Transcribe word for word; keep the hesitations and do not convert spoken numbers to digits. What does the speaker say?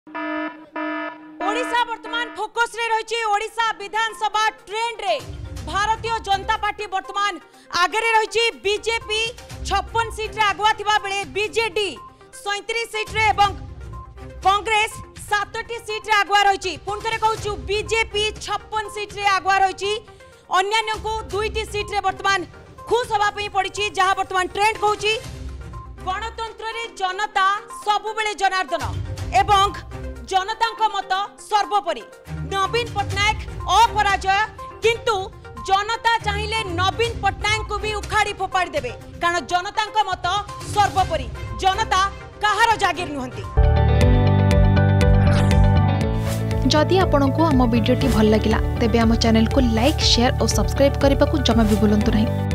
ओडिशा वर्तमान फोकस रे रही ओडिशा विधानसभा ट्रेंड रे भारतीय जनता पार्टी वर्तमान आगे रही बीजेपी छप्पन सीट रे आगुआ थिबा बेले बीजेडी सैंतीस सीट रे एवं कांग्रेस सातटी सीट रे आगुआ रही पुणी थे कहूँ बीजेपी छप्पन सीट रे आगुआ रही अन्य को दुईटी सीट रे वर्तमान खुश होगापी पड़ी जहाँ वर्तमान ट्रेंड कहूँ गणतंत्र रे जनता सबुबेले जनार्दन एवं जनता मत सर्वोपरि नवीन पट्टनायक अपराजय किंतु जनता चाहिए नवीन पट्टनायक को भी उखाड़ी फोपाड़ी देबे कारण जनता मत सर्वोपरि जनता कहार जागीर नुहंती। जदि आपंक आम भिडी भल लगा तेब आम चैनल को लाइक शेयर और सब्सक्राइब करने को जमा भी भूलु नहीं।